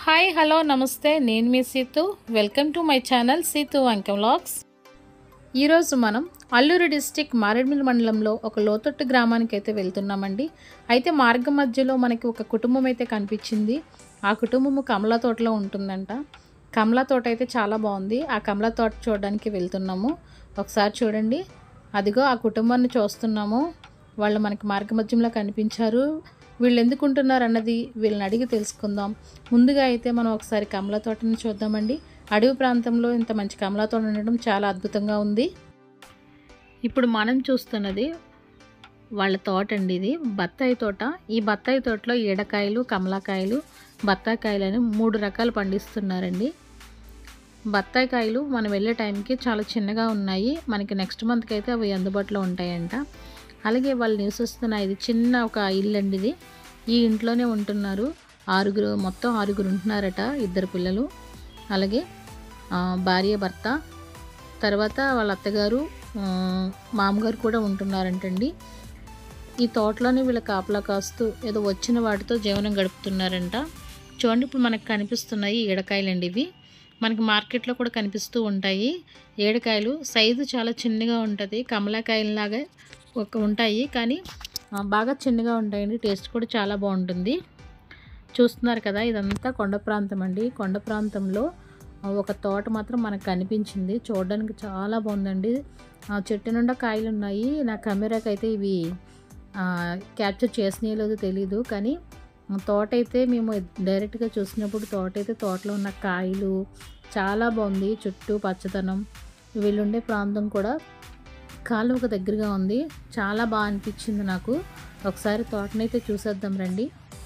Hi hello నమస్తే, నేను మీ Seethu. Welcome to my channel Seethu Vanka vlogs. ఈరోజు మనం అల్లూరు డిస్టిక్ మారేడుమిల్లి మండలంలో ఒక లోతట్టు గ్రామానికి అయితే వెళ్తున్నామండి. అయితే మార్గం మధ్యలో మనకి ఒక కుటుంబం అయితే కనిపించింది. ఆ కుటుంబము కమలా తోటలో ఉంటుందంట. కమలా తోట అయితే చాలా బాగుంది. ఆ కమలా తోట చూడడానికి వెళ్తున్నాము. ఒకసారి చూడండి, అదిగో ఆ కుటుంబాన్ని చూస్తున్నాము. వాళ్ళు మనకి మార్గ మధ్యంలో కనిపించారు. వీళ్ళు ఎందుకు ఉంటున్నారు అన్నది వీళ్ళని అడిగి తెలుసుకుందాం. ముందుగా అయితే మనం ఒకసారి కమలా తోటని చూద్దామండి. అడవి ప్రాంతంలో ఇంత మంచి కమలా తోట ఉండడం చాలా అద్భుతంగా ఉంది. ఇప్పుడు మనం చూస్తున్నది వాళ్ళ తోట అండి. ఇది బత్తాయి తోట. ఈ బత్తాయి తోటలో ఈడకాయలు, కమలాకాయలు, బత్తాయికాయలు అని 3 రకాలు పండిస్తున్నారండి. బత్తాయి కాయలు మనం వెళ్ళే టైంకి చాలా చిన్నగా ఉన్నాయి. మనకి నెక్స్ట్ మంత్కి అయితే అవి అందుబాటులో ఉంటాయంట. అలాగే వాళ్ళు నివసిస్తున్న ఇది చిన్న ఒక ఇల్లు అండి. ఇది ఈ ఇంట్లోనే ఉంటున్నారు. మొత్తం 6 ఉంటున్నారట. 2 పిల్లలు, అలాగే భార్య భర్త, తర్వాత వాళ్ళ అత్తగారు, మామగారు కూడా ఉంటున్నారంటండి. ఈ తోటలోనే వీళ్ళ కాపలా కాస్తూ ఏదో వచ్చిన వాటితో జీవనం గడుపుతున్నారంట. చూడండి, ఇప్పుడు మనకు కనిపిస్తున్నాయి ఏడకాయలండి. ఇవి మనకి మార్కెట్లో కూడా కనిపిస్తూ ఉంటాయి. ఏడకాయలు సైజు చాలా చిన్నగా ఉంటుంది. కమలాకాయలాగా ఉంటాయి, కానీ బాగా చిన్నగా ఉంటాయండి. టేస్ట్ కూడా చాలా బాగుంటుంది. చూస్తున్నారు కదా, ఇదంతా కొండ ప్రాంతం అండి. కొండ ప్రాంతంలో ఒక తోట మాత్రం మనకు కనిపించింది. చూడడానికి చాలా బాగుందండి. చెట్టు నిండా కాయలు ఉన్నాయి. నా కెమెరాకి అయితే ఇవి క్యాప్చర్ చేసినాయో లేదో తెలీదు, కానీ తోట అయితే మేము డైరెక్ట్గా చూసినప్పుడు తోటలో ఉన్న కాయలు చాలా బాగుంది. చుట్టూ పచ్చదనం. వీళ్ళుండే ప్రాంతం కూడా కాలువకు దగ్గరగా ఉంది. చాలా బాగా అనిపించింది నాకు. ఒకసారి తోటనైతే చూసేద్దాం రండి.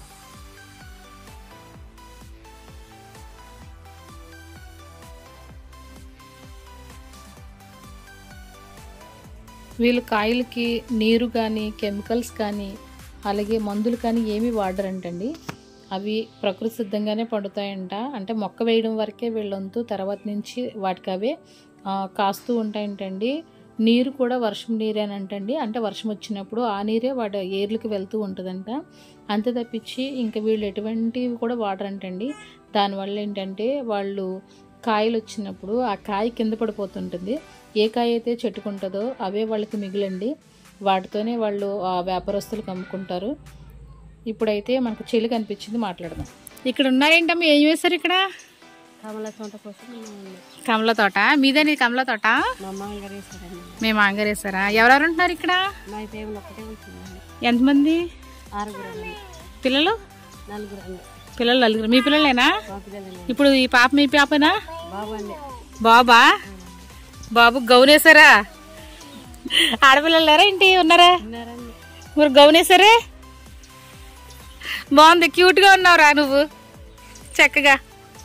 వీళ్ళు కాయలకి నీరు కానీ, కెమికల్స్ కానీ, అలాగే మందులు కానీ ఏమీ వాడరంటండి. అవి ప్రకృతి సిద్ధంగానే పండుతాయంట. అంటే మొక్క వేయడం వరకే వీళ్ళంతు, తర్వాత నుంచి వాటికి అవే కాస్తూ ఉంటాయంటండి. నీరు కూడా వర్షం నీరేనంటండి. అంటే వర్షం వచ్చినప్పుడు ఆ నీరే వాటి ఏర్లకు వెళ్తూ ఉంటుందంట. అంతే తప్పించి ఇంకా వీళ్ళు ఎటువంటివి కూడా వాడరంటండి. దానివల్ల ఏంటంటే వాళ్ళు కాయలు వచ్చినప్పుడు ఆ కాయ కింద పడిపోతుంటుంది. ఏ కాయ అయితే చెట్టుకుంటుందో అవే వాళ్ళకి మిగిలండి. వాటితోనే వాళ్ళు ఆ వ్యాపారస్తులకు అమ్ముకుంటారు. ఇప్పుడైతే మనకు చెల్లి కనిపించింది, మాట్లాడదాం. ఇక్కడ ఉన్నారేంటమ్మా? ఏం వేశారు ఇక్కడ? కమలా తోట కోసం. కమలా తోట మీదేని? కమలా తోట మేము ఆంగరేసారా? ఎవరెవరు ఉంటున్నారు ఇక్కడ? ఎంతమంది? 6 పిల్లలు? 4 పిల్లలు 4. మీ పిల్లలేనా? ఇప్పుడు ఈ పాప మీ పాపనా? బాబా? బాబు గౌనేసారా? ఆడపిల్లలు లేరా ఇంటి ఉన్నారా? మీరు గౌనేసారే? బాగుంది, క్యూట్గా ఉన్నావురా నువ్వు. చక్కగా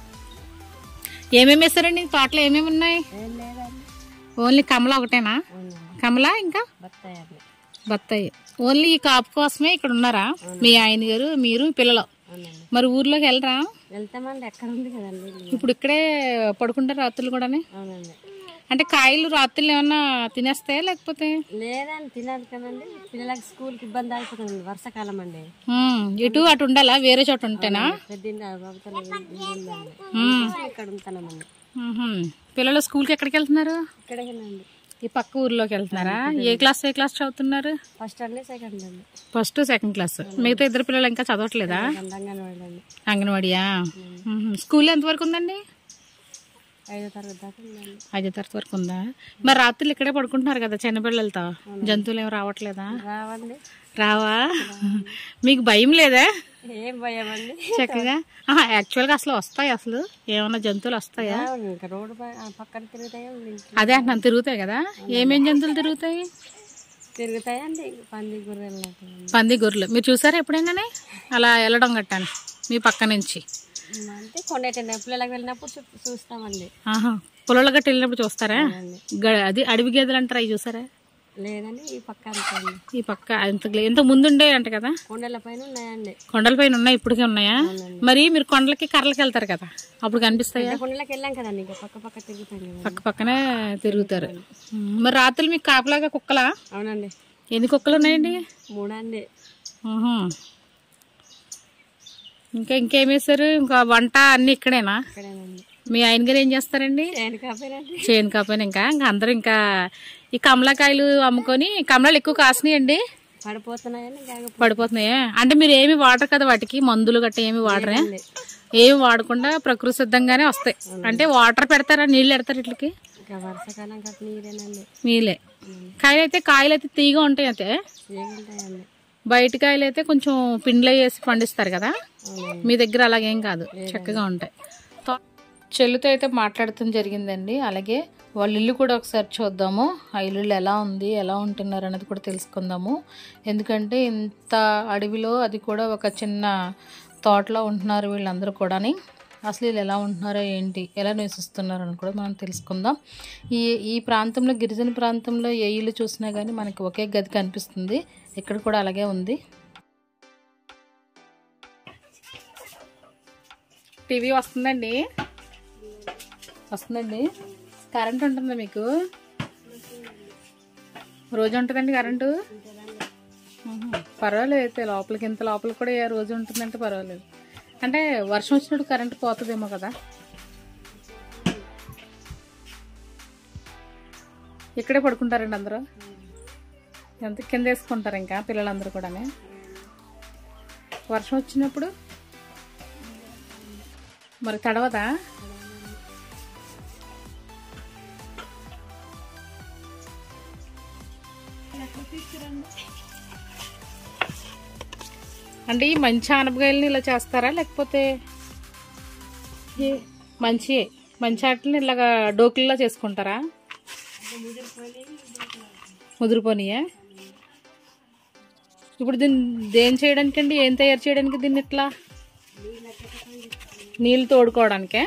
ఏమేమి వేస్తారండి తోటలో? ఏమేమి ఉన్నాయి? ఓన్లీ కమల ఒకటేనా? కమల ఇంకా బత్తాయి. ఓన్లీ ఈ కాపు కోసమే ఇక్కడ ఉన్నారా? మీ ఆయన గారు, మీరు, పిల్లలు? మరి ఊర్లోకి వెళ్ళరా? ఇప్పుడు ఇక్కడే పడుకుంటారు రాత్రులు కూడా? అంటే కాయలు రాత్రులు ఏమన్నా తినేస్తాయా లేకపోతే? లేదండి, తినాలి కదండి. పిల్లలకి స్కూల్ కి ఇబ్బంది అయిపోతుంది వర్షాకాలం అండి. ఇటు అటు ఉండాలా? వేరే చోట ఉంటేనా? పిల్లలు స్కూల్కి ఎక్కడికి వెళ్తున్నారు? ఇక్కడేనండి, ఈ పక్క ఊర్లోకి వెళ్తున్నారా? ఏ క్లాస్ చదువుతున్నారు? First second class. మిగతా 2 పిల్లలు ఇంకా చదవట్లేదా? అంగన్వాడియా? స్కూల్ ఎంత వరకు ఉందండి? 5వ తరగతి దాకా. 5వ తరగతి వరకు ఉందా? మరి రాత్రులు ఇక్కడే పడుకుంటున్నారు కదా చిన్నపిల్లలతో? జంతువులు ఏమి రావట్లేదా? రావా? మీకు భయం లేదా? ఏం భయం అండి, చక్కగా. యాక్చువల్గా అసలు వస్తాయి? అసలు ఏమన్నా జంతువులు వస్తాయా? రోడ్డు పక్కన తిరుగుతాయా? అదే అంటున్నాను, తిరుగుతాయి కదా. ఏమేం జంతువులు తిరుగుతాయండి? పంది, గొర్రెలు. మీరు చూసారా ఎప్పుడైనా అలా వెళ్ళడం గట్టాను మీ పక్క నుంచి? అంటే పిల్లలకి వెళ్ళినప్పుడు చూస్తామండి. పొలాల గట్ట వెళ్ళినప్పుడు చూస్తారా? అది అడవి గేదెలు అంటారా, అవి చూసారా? లేదండి, ఈ పక్క ఈ పక్క ఎంత ముందు ఉండే అంట కదా. కొండలపైన ఉన్నాయండి. కొండలపైన ఉన్నాయి, ఇప్పటికే ఉన్నాయా? మరి మీరు కొండలకి కర్రలకి వెళ్తారు కదా, అప్పుడు కనిపిస్తాయా? కొండలకి వెళ్ళాం కదండి, పక్క పక్కనే తిరుగుతారు. మరి రాత్రులు మీకు కాపలాగా కుక్కలా? అవునండి. ఎన్ని కుక్కలు ఉన్నాయండి? 3 అండి. ఇంకేం వేసారు? ఇంకా వంట అన్ని ఇక్కడేనా? ఇక్కడేనండి. మీ ఆయన గారు ఏం చేస్తారండి? చేను కాపోయినా ఇంకా అందరూ ఇంకా ఈ కమలాకాయలు అమ్ముకొని, కమలాలు ఎక్కువ కాసినాయండి? పడిపోతున్నాయా? అంటే మీరు ఏమి వాడరు కదా వాటికి, మందులు గట్ట ఏమి వాడరే? ఏమి వాడకుండా ప్రకృతి సిద్ధంగానే వస్తాయి. అంటే వాటర్ పెడతారా, నీళ్ళు పెడతారు ఇట్లకి? నీళ్ళే. కాయలు అయితే తీగా ఉంటాయి. అయితే బయట కాయలు అయితే కొంచెం పిండిలో వేసి పండిస్తారు కదా, మీ దగ్గర అలాగేం కాదు, చక్కగా ఉంటాయి. చెల్లుతో అయితే మాట్లాడటం జరిగిందండి. అలాగే వాళ్ళ ఇల్లు కూడా ఒకసారి చూద్దాము. ఆ ఇల్లు ఎలా ఉంది, ఎలా ఉంటున్నారు అనేది కూడా తెలుసుకుందాము. ఎందుకంటే ఇంత అడవిలో, అది కూడా ఒక చిన్న తోటలో ఉంటున్నారు వీళ్ళందరూ కూడాని. అసలు వీళ్ళు ఎలా ఉంటున్నారో ఏంటి, ఎలా నివసిస్తున్నారు అని కూడా మనం తెలుసుకుందాం. ఈ ప్రాంతంలో, గిరిజన ప్రాంతంలో ఏ ఇల్లు చూసినా కానీ మనకి ఒకే గది కనిపిస్తుంది. ఇక్కడ కూడా అలాగే ఉంది. టీవీ వస్తుందండి. కరెంట్ ఉంటుందా మీకు? రోజు ఉంటుందండి కరెంటు? పర్వాలేదు. అయితే లోపలికి, ఇంత లోపలికి కూడా రోజు ఉంటుందంటే పర్వాలేదు. అంటే వర్షం వచ్చినప్పుడు కరెంట్ పోతుందేమో కదా. ఇక్కడే పడుకుంటారండి అందరూ? ఎంత కింద వేసుకుంటారు ఇంకా పిల్లలందరూ కూడా? వర్షం వచ్చినప్పుడు మరి తడవదా? అంటే ఈ మంచి ఆనపకాయలని ఇలా చేస్తారా, లేకపోతే మంచి ఆటలని ఇలాగా డోకుల్లా చేసుకుంటారా? ముదిరిపోనియా? ఇప్పుడు దీన్ని దేని చేయడానికి అండి, ఏం తయారు చేయడానికి దీన్ని? ఇట్లా నీళ్ళు తోడుకోవడానికే?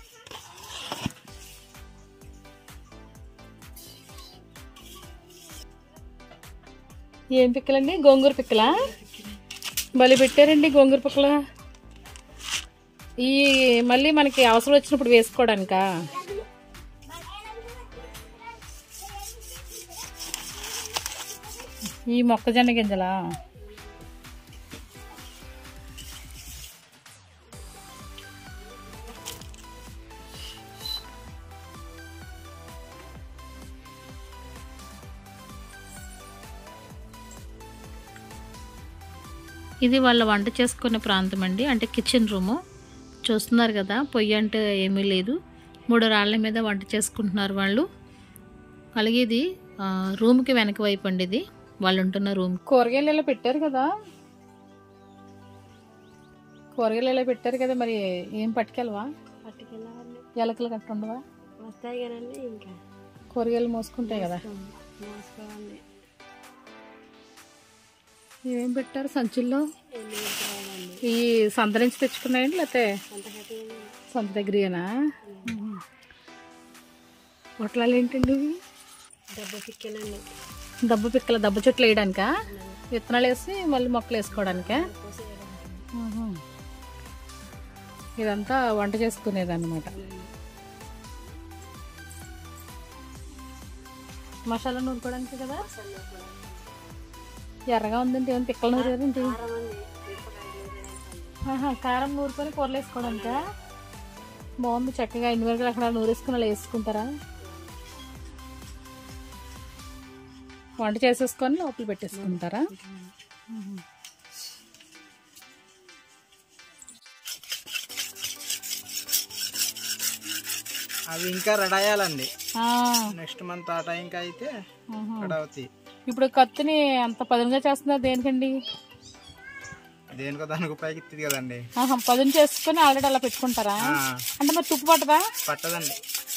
ఏం పిక్కలండి? గోంగూర పిక్కలా? మళ్ళీ పెట్టారండి గోంగూర పిక్కల. ఈ మళ్ళీ మనకి అవసరం వచ్చినప్పుడు వేసుకోవడానికా? ఈ మొక్కజొన్న గింజలా? ఇది వాళ్ళ వంట చేసుకునే ప్రాంతం అండి. అంటే కిచెన్ రూము చూస్తున్నారు కదా. పొయ్యి అంటే ఏమీ లేదు, 3 రాళ్ళ మీద వంట చేసుకుంటున్నారు వాళ్ళు. అలాగే ఇది రూమ్కి వెనక వైపు అండి, ఇది వాళ్ళు ఉంటున్న రూమ్. కూరగాయలు ఇలా పెట్టారు కదా, మరి ఏం పట్టుకెళ్ళవా? ఎలకలు గట్ట ఉండవా? ఇంకా కూరగాయలు మోసుకుంటాయి కదా. ఏం పెట్టారు సంచుల్లో? ఈ సంత నుంచి తెచ్చుకున్నాయండి, లేకపోతే సంత దగ్గరేనా? పొట్లాలు ఏంటండి ఇవి? దబ్బ పిక్కల దబ్బ చెట్లు వేయడానికా? విత్తనాలు వేసి మళ్ళీ మొక్కలు వేసుకోవడానికా? ఇదంతా వంట చేసుకునేది అన్నమాట. మసాలా నూరుకోవడానికి కదా. ఎర్రగా ఉందంటే ఏమైనా పిక్కలు నూరేంటి? కారం నూరుకొని కూరలు వేసుకోవడానికా? బాగుంది, చక్కగా ఇన్ని వరకు అక్కడ నూరేసుకుని అలా వేసుకుంటారా? వంట చేసేసుకొని లోపల పెట్టేసుకుంటారా? అవి ఇంకా రెడీ అయ్యాలండి. నెక్స్ట్ మంత్ ఆ టైంకి అయితే రెడీ అవుతాయి. ఇప్పుడు కత్తిని అంత పదునుగా చేస్తున్నారు దేనికండి? దేనికో దానికి ఉపయోగిస్తుంది కదండి. పదును చేసుకుని ఆల్రెడీ అలా పెట్టుకుంటారా? అంటే మరి తుప్పు పట్టదా? పట్టదండి.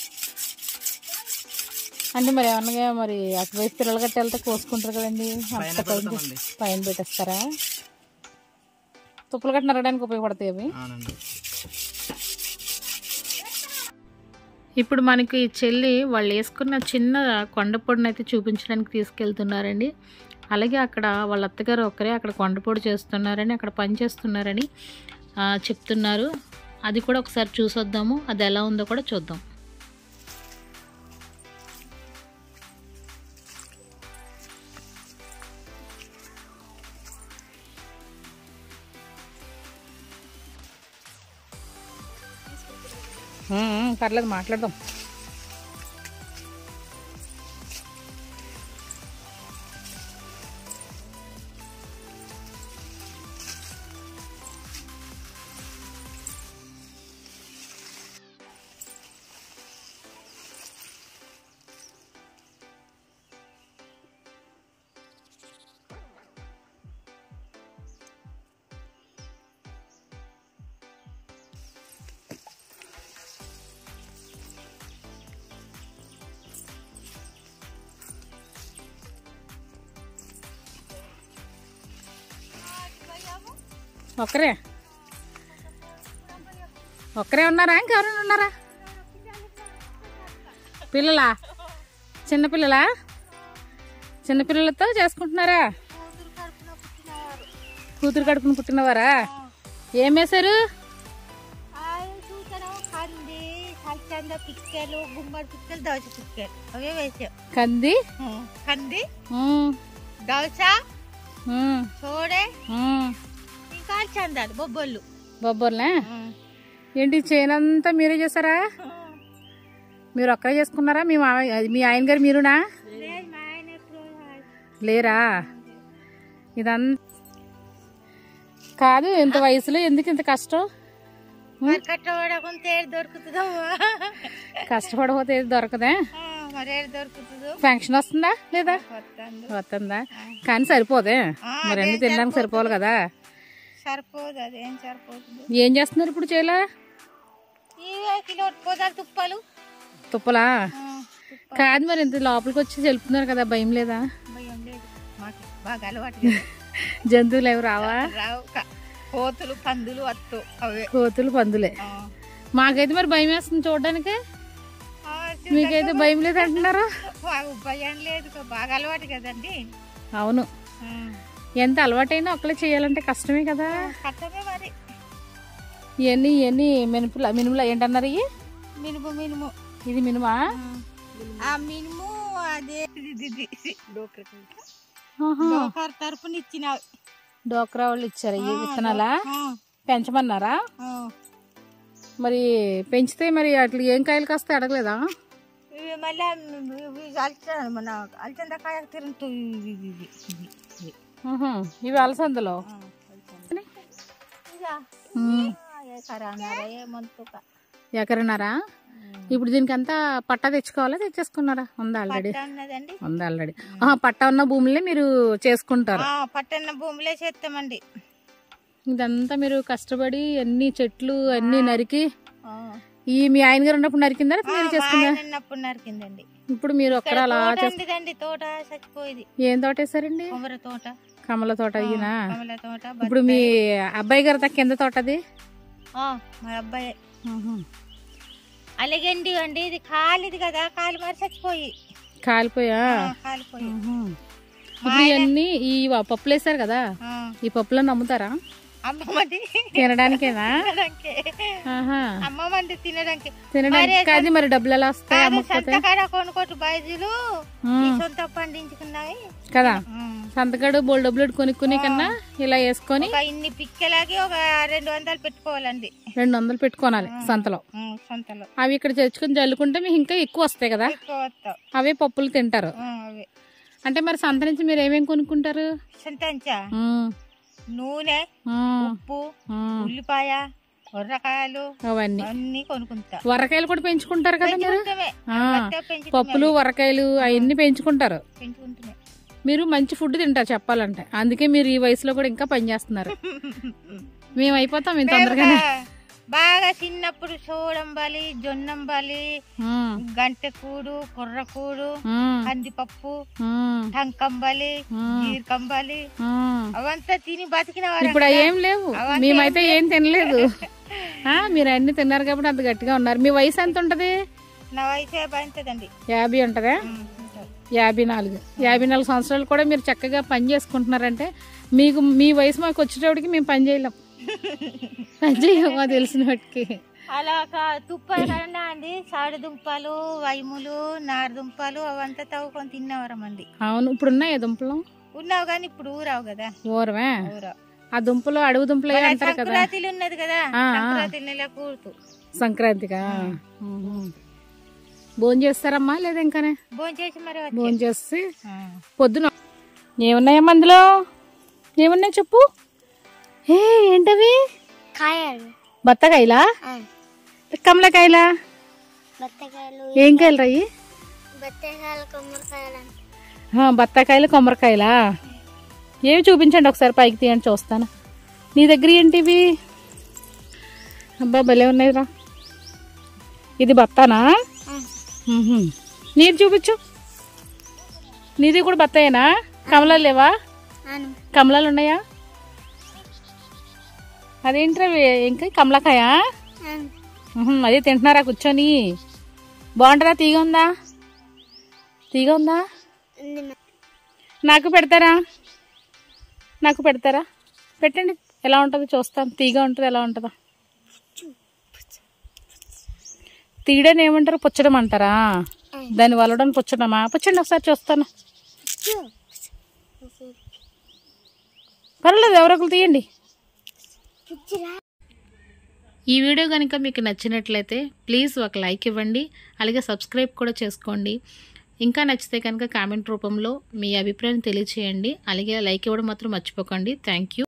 అంటే మరి ఏమన్నా మరి అటువైపు పిల్లలు గట్టి వెళ్తే కోసుకుంటారు కదండి, పైన పెట్టేస్తారా? తుప్పులు గట్టి నరగడానికి ఉపయోగపడతాయి అవి. ఇప్పుడు మనకి చెల్లి వాళ్ళు వేసుకున్న చిన్న కొండపొడిని అయితే చూపించడానికి తీసుకెళ్తున్నారండి. అలాగే అక్కడ వాళ్ళ అత్తగారు ఒక్కరే అక్కడ కొండపొడి చేస్తున్నారని, అక్కడ పని చేస్తున్నారని చెప్తున్నారు. అది కూడా ఒకసారి చూసొద్దాము, అది ఎలా ఉందో కూడా చూద్దాం. పర్లేదు మాట్లాడదాం. ఒక్కరే ఉన్నారా? ఇంకెవరైనా ఉన్నారా? పిల్లలా? చిన్నపిల్లలా? చిన్నపిల్లలతో చేసుకుంటున్నారా? కూతురు కడుపున పుట్టినవారా? ఏం వేశారు? పిక్కలు, గుమ్మడి పిక్కలు, దోస పిక్కలు అవే వేసాం. కంది దోస, సోడే, ఇంకా చందాలు, బొబ్బర్లే. ఏంటి చేనంతా మీరే చేస్తారా? మీరు ఒక్కరే చేసుకున్నారా? మీ ఆయన గారు మీరునా? లేరా? ఇదంతా కాదు. ఇంత వయసులో ఎందుకు ఇంత కష్టం? కష్టపడకపోతే ఏది దొరకదా? ఫంక్షన్ వస్తుందా లేదా? వస్తుందా? కానీ సరిపోదే, మరి అన్ని తినడానికి సరిపోవాలి కదా. సరిపోదు, అదేం సరిపోదు. ఏం చేస్తున్నారు ఇప్పుడు? చేయలా తుప్పలా? కాదు, మరి ఇంత లోపలికి వచ్చి చెల్పుతున్నారు కదా, భయం లేదా? బాగా అలవాటు. జంతువులు ఏమి రావా? కోతులు, పందులు వస్తూ అవే. కోతులు, పందులే. మాకైతే మరి భయం వేస్తుంది చూడడానికి. మీకైతే భయం లేదు అంటున్నారు. భయం లేదు, బాగా అలవాటు కదండి. అవును, ఎంత అలవాటైనా ఒక్కలే చేయాలంటే కష్టమే కదా. కష్టమే మరి. ఇవన్నీ మినుములా ఏంటన్నారు? ఇవి మినుము. ఇది మినుమా? మినుము అదే తరపున ఇచ్చిన డోక్రా వాళ్ళు ఇచ్చారు. ఈ విత్తనాలా పెంచమన్నారా? మరి పెంచితే మరి అట్లా ఏం కాయలు కాస్తే అడగలేదా? మళ్ళీ మన అలచందకాయ తిరుగుతాయి. ఇవి అలసందలో ఎకరన్నారా? ఇప్పుడు దీనికి అంతా పట్టా తెచ్చుకోవాలా? తెచ్చేసుకున్నారా? ఉందా ఆల్రెడీ? ఉందా ఆల్రెడీ. పట్టా ఉన్న భూములే మీరు చేసుకుంటారు? పట్టన్న భూములే చేస్తామండి. ఇదంతా మీరు కష్టపడి అన్ని చెట్లు అన్ని నరికి, ఈ మీ ఆయన గారు ఉన్నప్పుడు నరికిందా? మీరు చేసుకున్నప్పుడు నరికిందండి. ఇప్పుడు మీరు ఒక్కరు అలా తోట చచ్చిపోయింది. ఏం తోట వేసారండి? కమల తోట. అయినా తోట. ఇప్పుడు మీ అబ్బాయి గారు దాకా కింద తోట అది? మా అబ్బాయి. అలాగండి అండి, ఇది కాలిది కదా, కాలి మరి చచ్చిపోయి కాలిపోయా? ఇప్పుడు ఇవన్నీ ఈ పప్పులు వేసారు కదా, ఈ పప్పులను అమ్ముతారా? అమ్మమండి తినడానికేనా? అమ్మమండి తినడానికి. కాదు, మరి డబ్బులు ఎలా వస్తాయి? సంతకాడ కొనుకోటు బైజులు సొంత పండించుకున్నాయి కదా. సంతకాడు బోల్ డబ్బులు కొనుక్కునే కన్నా ఇలా వేసుకొని ఇన్ని పిక్కలాగి ఒక 200 పెట్టుకోవాలండి. 200 పెట్టుకోవాలి సంతలో. అవి ఇక్కడ తెచ్చుకుని జల్లుకుంటే మీకు ఇంకా ఎక్కువ వస్తాయి కదా. అవే పప్పులు తింటారు. అంటే మరి సంత నుంచి మీరు ఏమేమి కొనుక్కుంటారు? నూనె, ఉప్పు, ఉల్లిపాయ, ఉర్రకాయలు అవన్నీ అన్ని కొనుక్కుంటా. వరకాయలు కూడా పెంచుకుంటారు కదా మీరు? పప్పులు, వరకాయలు అవన్నీ పెంచుకుంటారు. మీరు మంచి ఫుడ్ తింటారు చెప్పాలంటే, అందుకే మీరు ఈ వయసులో కూడా ఇంకా పని చేస్తున్నారు. మేము అయిపోతాం ఇంత తొందరగానే. బాగా చిన్నప్పుడు సోడంబలి, జొన్నంబలి, గంటెకూడు, కుర్రకూడు, కందిపప్పు, టంకంబలి, జీరకంబలి అవంతా తిని బతికిన వారు. ఇప్పుడు ఏం లేవు, మేమైతే ఏం తినలేదు. మీరు అన్ని తిన్నారు కాబట్టి అంత గట్టిగా ఉన్నారు. మీ వయసు ఎంత ఉంటది? నా వయసు 50 ఉంటదా? 54 సంవత్సరాలు కూడా మీరు చక్కగా పని చేసుకుంటున్నారంటే మీకు మీ వయసు మాకు వచ్చేటప్పటికి మేము పని చేయలేం. పని చేయమో తెలిసిన వాటికి. అలా తుప్పలు అండి, సాడు దుంపలు, వైములు, నారదుంపలు అవంతా తవ్వుకొని తిన్నవారమండి. అవును, ఇప్పుడు ఉన్నాయా దుంపలు? ఉన్నావు కానీ ఇప్పుడు ఊరావు కదా. ఊరవే. ఆ దుంపలు అడవి దుంపలు అంటారు కదా. ఉన్నది కదా సంక్రాంతిగా భోజనం చేస్తారమ్మా లేదా ఇంకానే? భోజనం చేసి పొద్దున ఏమున్నాయమ్మా అందులో? ఏమున్నాయి చెప్పు. ఏంటవి? బత్తకాయలా కమలకాయలా? ఏం కాయలు రాయి? బత్తాకాయలు కొమ్మరికాయలా? ఏవి చూపించండి ఒకసారి, పైకి తీయండి చూస్తాను. నీ దగ్గర ఏంటివి? అబ్బా భలే ఉన్నాయిరా. ఇది బత్తానా? నీది చూపించు. నీది కూడా బత్తాయేనా? కమలాలు లేవా? కమలాలు ఉన్నాయా? అదేంట్రా ఇంకా కమలకాయ? అదే తింటున్నారా కూర్చొని? బాగుంటుందా? తీగ ఉందా? తీగ ఉందా? నాకు పెడతారా? నాకు పెడతారా? పెట్టండి. ఎలా ఉంటుందో చూస్తాను. తీగ ఉంటుంది ఎలా ఉంటుందో. తీయడం ఏమంటారు? పుచ్చడం అంటారా? దాన్ని వలడం పుచ్చడమా? పుచ్చండి ఒకసారి చూస్తాను. పర్వాలేదు, ఎవరొకరు తీయండి. ఈ వీడియో కనుక మీకు నచ్చినట్లయితే ప్లీజ్ ఒక లైక్ ఇవ్వండి, అలాగే సబ్స్క్రైబ్ కూడా చేసుకోండి. ఇంకా నచ్చితే కనుక కామెంట్ రూపంలో మీ అభిప్రాయం తెలియచేయండి, అలాగే లైక్ ఇవ్వడం మాత్రం మర్చిపోకండి. Thank you.